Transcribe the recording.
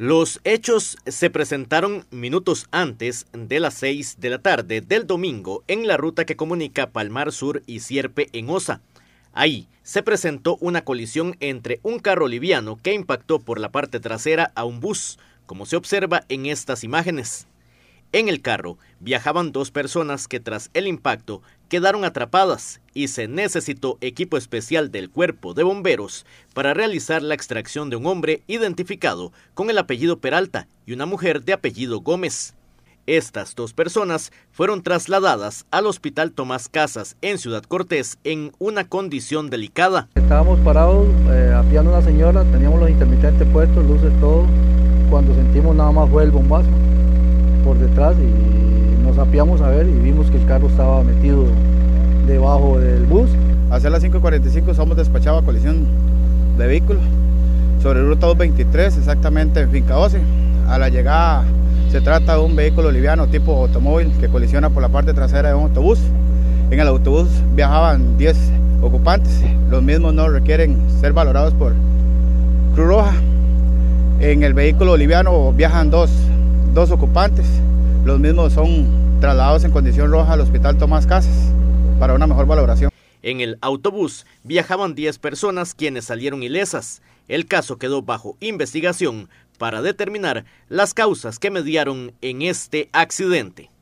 Los hechos se presentaron minutos antes de las 6 de la tarde del domingo en la ruta que comunica Palmar Sur y Sierpe en Osa. Ahí se presentó una colisión entre un carro liviano que impactó por la parte trasera a un bus, como se observa en estas imágenes. En el carro viajaban 2 personas que tras el impacto quedaron atrapadas y se necesitó equipo especial del Cuerpo de Bomberos para realizar la extracción de un hombre identificado con el apellido Peralta y una mujer de apellido Gómez. Estas 2 personas fueron trasladadas al Hospital Tomás Casas en Ciudad Cortés en una condición delicada. Estábamos parados apiando a una señora, teníamos los intermitentes puestos, luces, todo. Cuando sentimos nada más fue el bombazo por detrás y nos apiamos a ver y vimos que el carro estaba metido debajo del bus. Hacia las 5:45 somos despachados a colisión de vehículo sobre ruta 223, exactamente en Finca 12. A la llegada se trata de un vehículo liviano tipo automóvil que colisiona por la parte trasera de un autobús. En el autobús viajaban 10 ocupantes, los mismos no requieren ser valorados por Cruz Roja. En el vehículo liviano viajan dos ocupantes, los mismos son trasladados en condición roja al Hospital Tomás Casas para una mejor valoración. En el autobús viajaban 10 personas quienes salieron ilesas. El caso quedó bajo investigación para determinar las causas que mediaron en este accidente.